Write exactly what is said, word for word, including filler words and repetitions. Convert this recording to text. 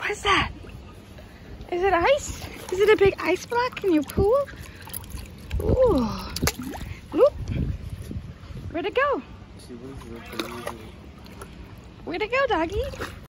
What is that? Is it ice? Is it a big ice block in your pool? Ooh. Whoop. Where'd it go? Where'd it go, doggy?